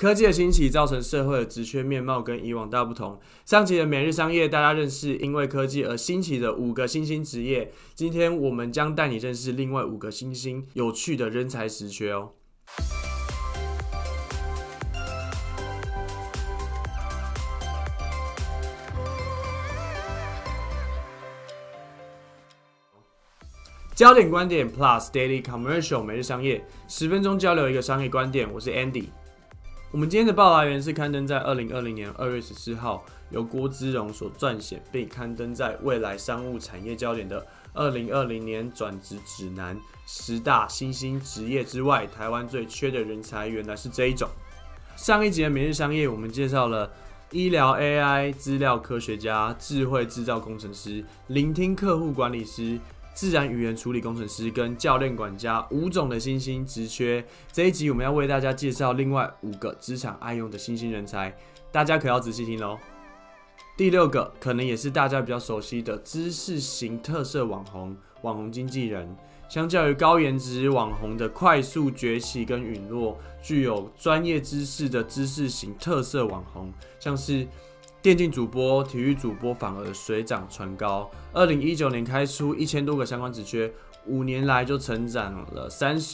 科技的兴起造成社会的职缺面貌跟以往大不同。上集的每日商业，大家认识因为科技而兴起的5个新兴职业。今天我们将带你认识另外5个新兴有趣的人才职缺哦。焦点观点 Plus Daily Commercial 每日商业，10分钟交流一个商业观点。我是 Andy。我们今天的报来源是刊登在2020年2月14号，由郭姿荣所撰写，并刊登在未来商务产业焦点的2020年转职指南10大新兴职业之外，台湾最缺的人才原来是这一种。上一集的每日商业，我们介绍了医疗 AI、资料科学家、智慧制造工程师、聆听客户管理师、自然语言处理工程师跟教练管家5种的新兴职缺。这一集我们要为大家介绍另外5个职场爱用的新兴人才，大家可要仔细听咯。第6个可能也是大家比较熟悉的知识型特色网红、网红经纪人。相较于高颜值网红的快速崛起跟陨落，具有专业知识的知识型特色网红，像是电竞主播、体育主播反而水涨船高。2019年开出1000多个相关职缺，5年来就成长了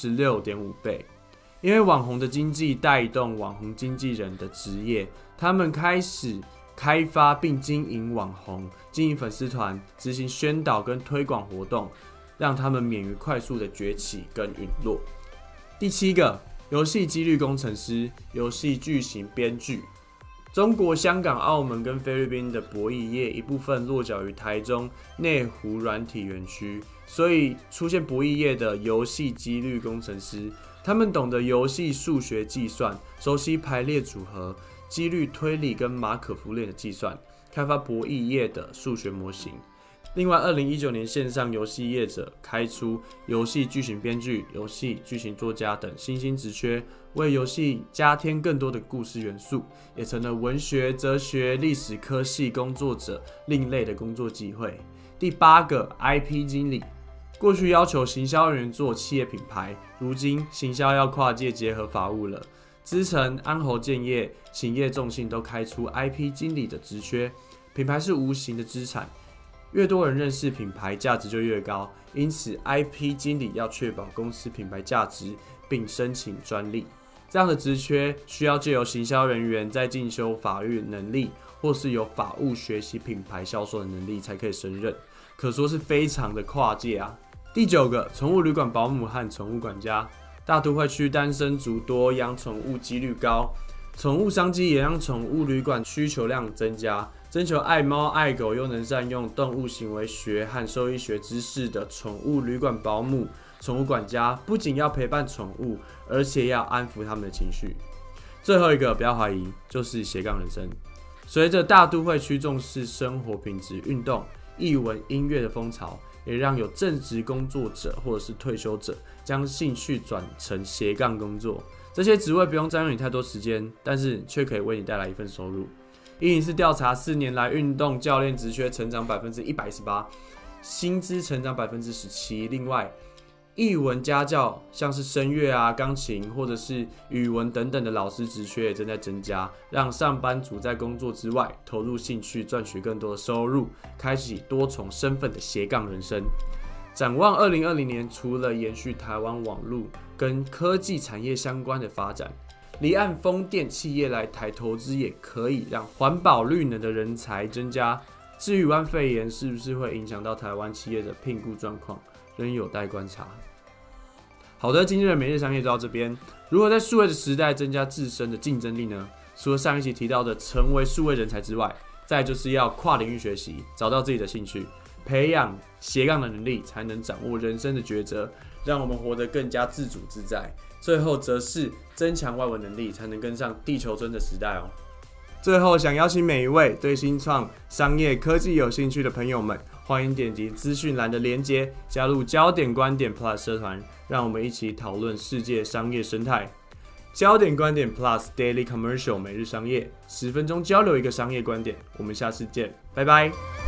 36.5倍。因为网红的经济带动网红经纪人的职业，他们开始开发并经营网红、经营粉丝团、执行宣导跟推广活动，让他们免于快速的崛起跟陨落。第7个，游戏机率工程师、游戏剧情编剧。中国、香港、澳门跟菲律宾的博弈业一部分落脚于台中内湖软体园区，所以出现博弈业的游戏机率工程师，他们懂得游戏数学计算，熟悉排列组合、几率推理跟马可夫链的计算，开发博弈业的数学模型。另外，2019年线上游戏业者开出游戏剧情编剧、游戏剧情作家等新兴职缺，为游戏加添更多的故事元素，也成了文学、哲学、历史科系工作者另类的工作机会。第8个 IP 经理，过去要求行销人员做企业品牌，如今行销要跨界结合法务了。资诚、安侯建业、勤业众信都开出 IP 经理的职缺。品牌是无形的资产，越多人认识品牌，价值就越高。因此 ，IP 经理要确保公司品牌价值，并申请专利。这样的职缺需要借由行销人员在进修法律能力，或是有法务学习品牌销售的能力才可以胜任，可说是非常的跨界啊。第9个，宠物旅馆保姆和宠物管家。大都会区单身族多，养宠物几率高，宠物商机也让宠物旅馆需求量增加。征求爱猫爱狗又能善用动物行为学和兽医学知识的宠物旅馆保姆、宠物管家，不仅要陪伴宠物，而且要安抚他们的情绪。最后一个，不要怀疑，就是斜杠人生。随着大都会区重视生活品质、运动、艺文、音乐的风潮，也让有正职工作者或者是退休者将兴趣转成斜杠工作。这些职位不用占用你太多时间，但是却可以为你带来一份收入。104调查4年来运动教练职缺成长118%，薪资成长17%。另外，艺文家教，像是声乐啊、钢琴或者是语文等等的老师职缺也正在增加，让上班族在工作之外投入兴趣，赚取更多的收入，开启多重身份的斜杠人生。展望2020年，除了延续台湾网络跟科技产业相关的发展，离岸风电企业来台投资也可以让环保绿能的人才增加。至于武汉肺炎是不是会影响到台湾企业的聘雇状况，仍有待观察。好的，今天的每日商业就到这边。如何在数位的时代增加自身的竞争力呢？除了上一期提到的成为数位人才之外，再就是要跨领域学习，找到自己的兴趣，培养斜杠的能力，才能掌握人生的抉择，让我们活得更加自主自在。最后则是增强外文能力，才能跟上地球村的时代哦。最后，想邀请每一位对新创、商业、科技有兴趣的朋友们，欢迎点击资讯栏的连结，加入焦点观点 Plus 社团，让我们一起讨论世界商业生态。焦点观点 Plus Daily Commercial 每日商业，10分钟交流一个商业观点。我们下次见，拜拜。